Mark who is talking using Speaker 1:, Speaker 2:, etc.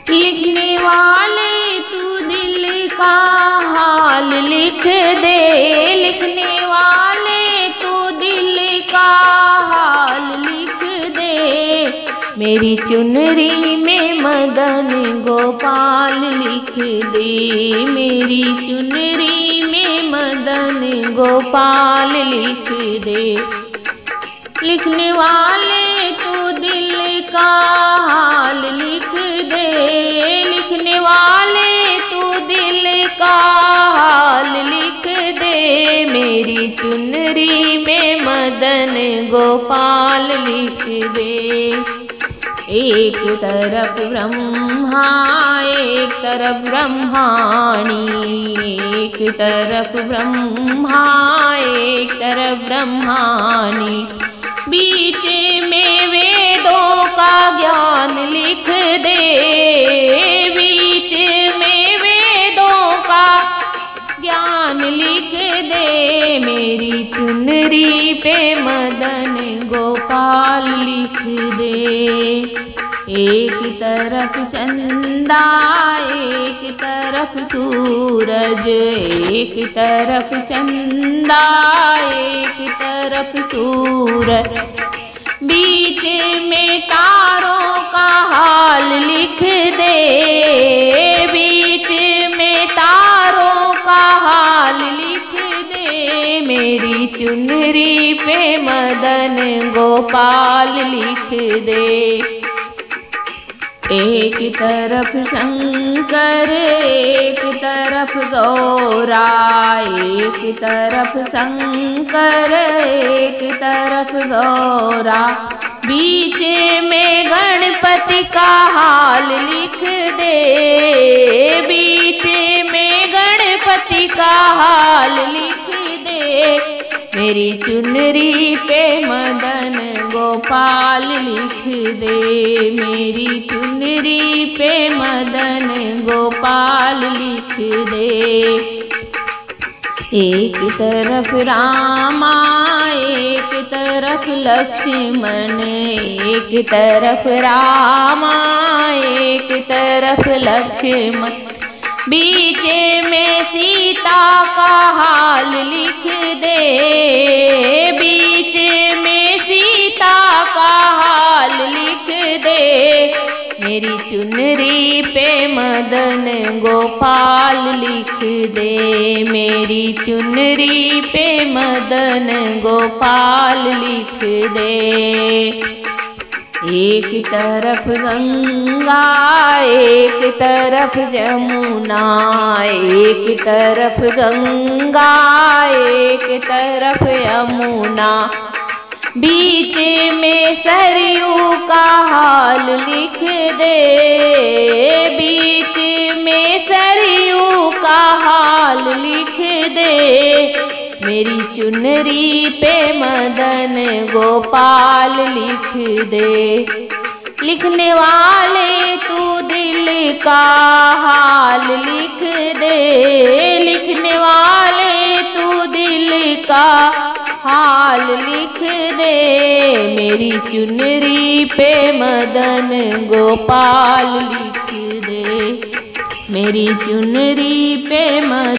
Speaker 1: लिखने वाले तू दिल का हाल लिख दे, लिखने वाले तू दिल का हाल लिख दे। मेरी चुनरी में मदन गोपाल लिख दे, मेरी चुनरी में मदन गोपाल लिख दे। लिखने वाले तू दिल का हाल लिख दे, लिखने वाले तू दिल का हाल लिख दे। मेरी चुनरी में मदन गोपाल लिख दे। एक तरफ ब्रह्मा एक तरफ ब्रह्माणी, एक तरफ ब्रह्मा एक तरफ ब्रह्माणी। बीच में वेदों का ज्ञान लिख दे, बीच में वेदों का ज्ञान लिख दे। मेरी चुनरी पे मदन गोपाल लिख दे। एक तरफ चंदा एक तरफ सूरज, एक तरफ चंदा एक तरफ सूरज। बीच में तारों का हाल लिख दे, बीच में तारों का हाल लिख दे। मेरी चुनरी पे मदन गोपाल लिख दे। एक तरफ शंकर एक तरफ गौरा, एक तरफ शंकर एक तरफ गौरा। बीच में गणपति का हाल लिख दे, बीच में गणपति का हाल लिख दे। मेरी चुनरी पे मदन गोपाल लिख दे, मेरी चुनरी पे मदन गोपाल लिख दे। एक तरफ रामा एक तरफ लक्ष्मण, एक तरफ रामा एक तरफ लक्ष्मण। बीच में सीता का हाल लिख दे, बीच में सीता का हाल लिख दे। मेरी चुनरी पे मदन गोपाल लिख दे, मेरी चुनरी पे मदन गोपाल लिख दे। एक तरफ गंगा एक तरफ जमुना, एक तरफ गंगा एक तरफ यमुना। बीच में सरयू का हाल लिख दे, बीच में सरयू का हाल लिख दे। मेरी चुनरी पे मदन गोपाल लिख दे। लिखने वाले तू दिल का हाल लिख दे, लिखने वाले तू दिल का हाल लिख दे। मेरी चुनरी पे मदन गोपाल लिख दे, मेरी चुनरी पे मदन